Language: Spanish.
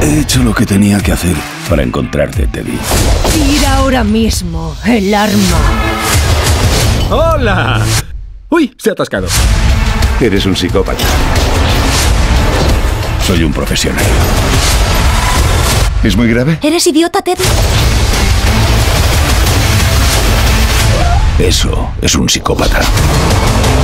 He hecho lo que tenía que hacer para encontrarte, Teddy. Tira ahora mismo el arma. ¡Hola! ¡Uy! Se ha atascado. Eres un psicópata. Soy un profesional. ¿Es muy grave? ¿Eres idiota, Teddy? Eso es un psicópata.